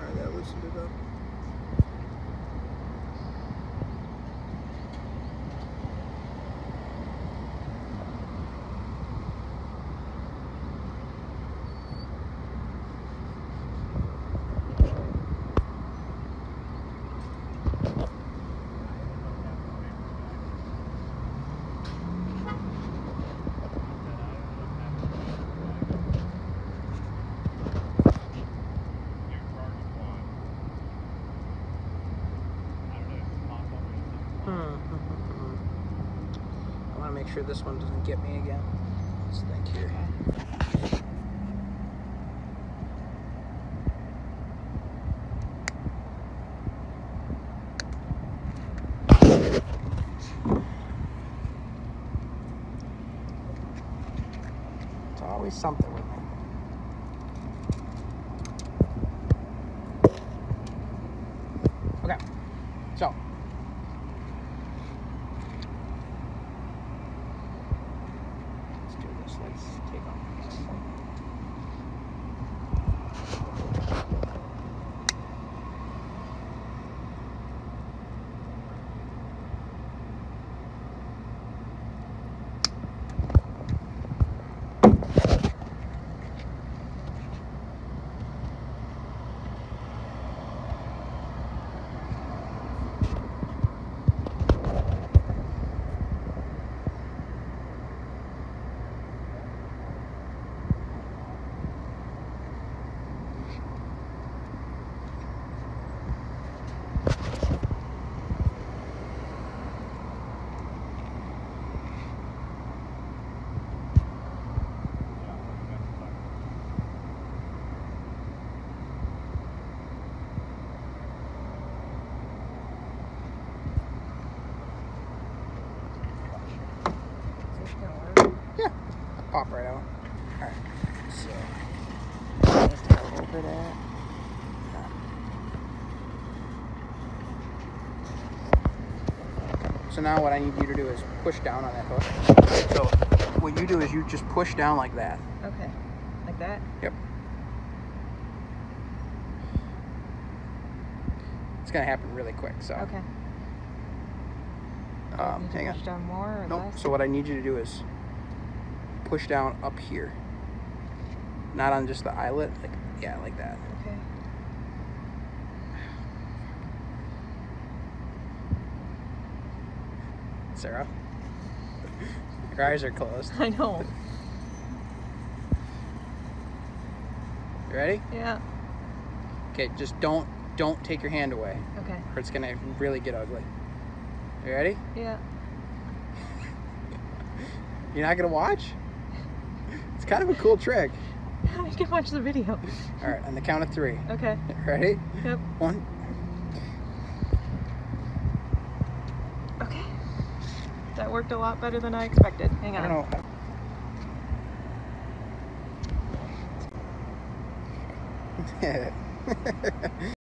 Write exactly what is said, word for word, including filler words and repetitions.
that loosened it up. I want to make sure this one doesn't get me again. Let's think here. It's always something with me. Okay, so. Let's take off. Yeah, pop right out. Alright, so let's take a over that. So now what I need you to do is push down on that hook. So what you do is you just push down like that. Okay, like that? Yep. It's gonna happen really quick, so. Okay. Um, need to hang push on. down more or Nope. less? So what I need you to do is push down up here. Not on just the eyelet, like, yeah, like that. Okay. Sarah, your eyes are closed. I know. You ready? Yeah. Okay, just don't don't take your hand away, Okay. or it's gonna really get ugly. You ready? Yeah. You're not gonna watch? It's kind of a cool trick. I can watch the video. All right, on the count of three. Okay. Ready? Yep. One. Okay. That worked a lot better than I expected. Hang on. I don't know.